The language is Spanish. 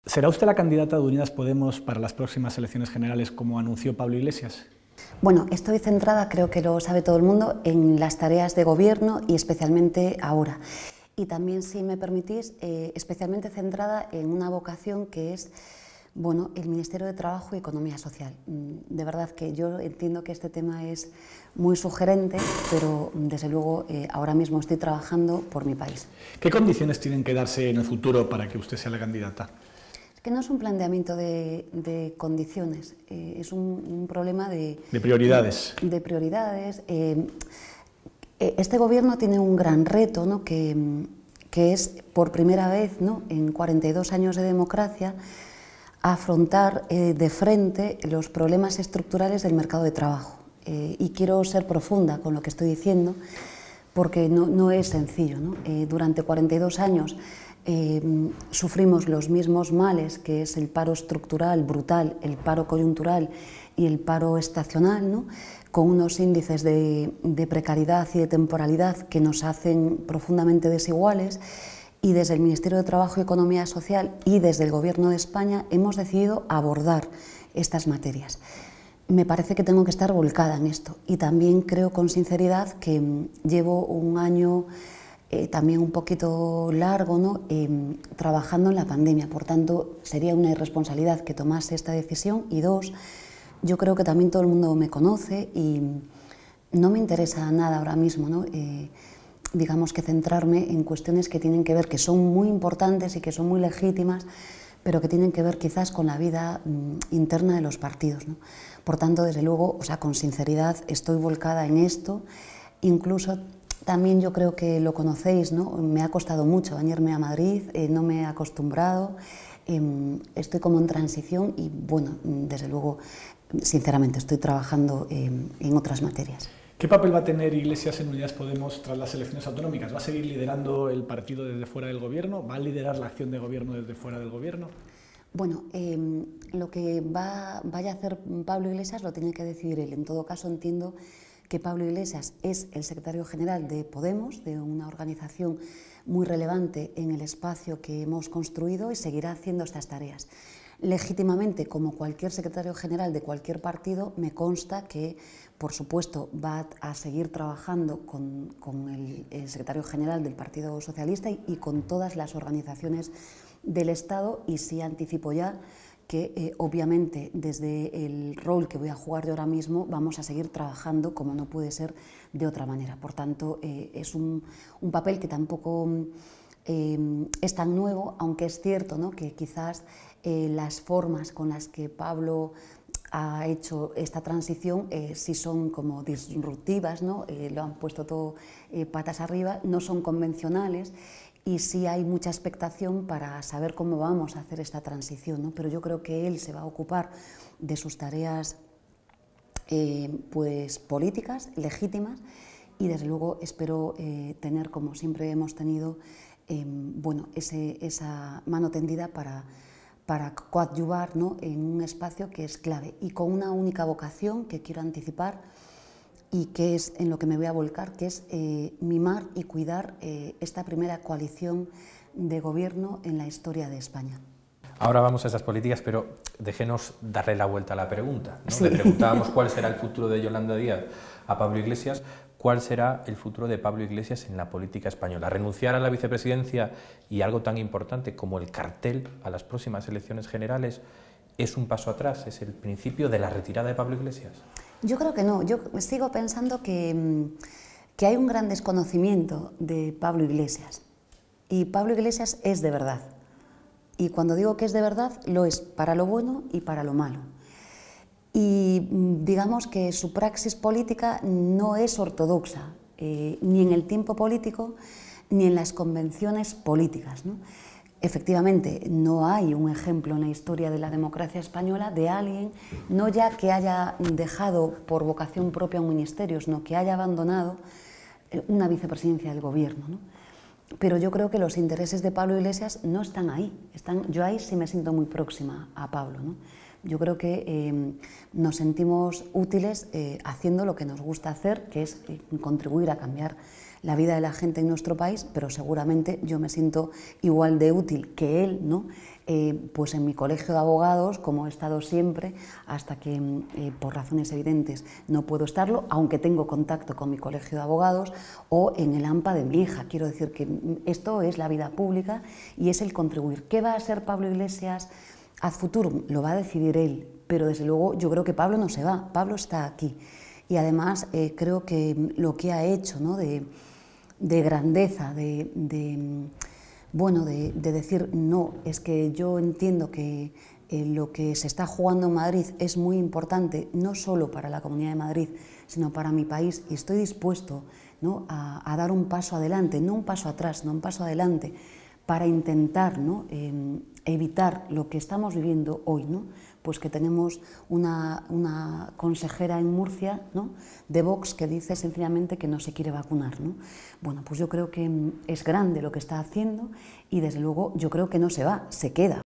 ¿Será usted la candidata de Unidas Podemos para las próximas elecciones generales, como anunció Pablo Iglesias? Bueno, estoy centrada, creo que lo sabe todo el mundo, en las tareas de gobierno y especialmente ahora. Y también, si me permitís, especialmente centrada en una vocación que es, bueno, el Ministerio de Trabajo y Economía Social. De verdad que yo entiendo que este tema es muy sugerente, pero desde luego ahora mismo estoy trabajando por mi país. ¿Qué condiciones tienen que darse en el futuro para que usted sea la candidata? Es que no es un planteamiento de condiciones, es un problema de prioridades. De prioridades. Este gobierno tiene un gran reto, ¿no? que es, por primera vez, ¿no?, en 42 años de democracia, afrontar de frente los problemas estructurales del mercado de trabajo. Y quiero ser profunda con lo que estoy diciendo, porque no es sencillo, ¿no? Durante 42 años sufrimos los mismos males, que es el paro estructural brutal, el paro coyuntural y el paro estacional, ¿no?, con unos índices de precariedad y de temporalidad que nos hacen profundamente desiguales, y desde el Ministerio de Trabajo y Economía Social y desde el Gobierno de España hemos decidido abordar estas materias. Me parece que tengo que estar volcada en esto, y también creo con sinceridad que llevo un año también un poquito largo, ¿no?, trabajando en la pandemia. Por tanto, sería una irresponsabilidad que tomase esta decisión. Y dos, yo creo que también todo el mundo me conoce y no me interesa nada ahora mismo, ¿no?, digamos que centrarme en cuestiones que tienen que ver, que son muy importantes y que son muy legítimas, pero que tienen que ver quizás con la vida interna de los partidos, ¿no? Por tanto, desde luego, o sea, con sinceridad, estoy volcada en esto. Incluso también, yo creo que lo conocéis, ¿no?, me ha costado mucho venirme a Madrid, no me he acostumbrado, estoy como en transición y, bueno, desde luego, sinceramente, estoy trabajando en otras materias. ¿Qué papel va a tener Iglesias en Unidas Podemos tras las elecciones autonómicas? ¿Va a seguir liderando el partido desde fuera del gobierno? ¿Va a liderar la acción de gobierno desde fuera del gobierno? Bueno, lo que vaya a hacer Pablo Iglesias lo tiene que decidir él. En todo caso, entiendo que Pablo Iglesias es el secretario general de Podemos, de una organización muy relevante en el espacio que hemos construido, y seguirá haciendo estas tareas. Legítimamente, como cualquier secretario general de cualquier partido, me consta que, por supuesto, va a seguir trabajando con el secretario general del Partido Socialista y con todas las organizaciones del Estado, y sí anticipo ya que obviamente desde el rol que voy a jugar yo ahora mismo vamos a seguir trabajando como no puede ser de otra manera. Por tanto, es un papel que tampoco es tan nuevo, aunque es cierto, ¿no?, que quizás las formas con las que Pablo ha hecho esta transición sí son como disruptivas, ¿no? Lo han puesto todo patas arriba, no son convencionales, y sí hay mucha expectación para saber cómo vamos a hacer esta transición, ¿no? Pero yo creo que él se va a ocupar de sus tareas pues políticas, legítimas, y desde luego espero tener, como siempre hemos tenido, bueno, esa mano tendida para coadyuvar, ¿no?, en un espacio que es clave y con una única vocación que quiero anticipar, y que es en lo que me voy a volcar, que es mimar y cuidar esta primera coalición de gobierno en la historia de España. Ahora vamos a esas políticas, pero déjenos darle la vuelta a la pregunta, ¿no? Sí. Le preguntábamos cuál será el futuro de Yolanda Díaz a Pablo Iglesias. ¿Cuál será el futuro de Pablo Iglesias en la política española? ¿Renunciar a la vicepresidencia y algo tan importante como el cartel a las próximas elecciones generales es un paso atrás? ¿Es el principio de la retirada de Pablo Iglesias? Yo creo que no. Yo sigo pensando que hay un gran desconocimiento de Pablo Iglesias. Y Pablo Iglesias es de verdad. Y cuando digo que es de verdad, lo es para lo bueno y para lo malo. Y digamos que su praxis política no es ortodoxa, ni en el tiempo político, ni en las convenciones políticas, ¿no? Efectivamente, no hay un ejemplo en la historia de la democracia española de alguien, no ya que haya dejado por vocación propia un ministerio, sino que haya abandonado una vicepresidencia del gobierno, ¿no? Pero yo creo que los intereses de Pablo Iglesias no están ahí. Yo ahí sí me siento muy próxima a Pablo, ¿no? Yo creo que nos sentimos útiles haciendo lo que nos gusta hacer, que es contribuir a cambiar la vida de la gente en nuestro país, pero seguramente yo me siento igual de útil que él, ¿no? Pues en mi colegio de abogados, como he estado siempre, hasta que por razones evidentes no puedo estarlo, aunque tengo contacto con mi colegio de abogados, o en el AMPA de mi hija. Quiero decir que esto es la vida pública y es el contribuir. ¿Qué va a ser Pablo Iglesias ad futurum? Lo va a decidir él, pero desde luego yo creo que Pablo no se va, Pablo está aquí. Y además creo que lo que ha hecho, ¿no? de grandeza, bueno, de decir, no, es que yo entiendo que lo que se está jugando en Madrid es muy importante, no solo para la Comunidad de Madrid, sino para mi país, y estoy dispuesto, ¿no? a dar un paso adelante, no un paso atrás, no un paso adelante, para intentar, ¿no? evitar lo que estamos viviendo hoy, ¿no? Pues que tenemos una consejera en Murcia, ¿no? de Vox, que dice sencillamente que no se quiere vacunar, ¿no? Bueno, pues yo creo que es grande lo que está haciendo y desde luego yo creo que no se va, se queda.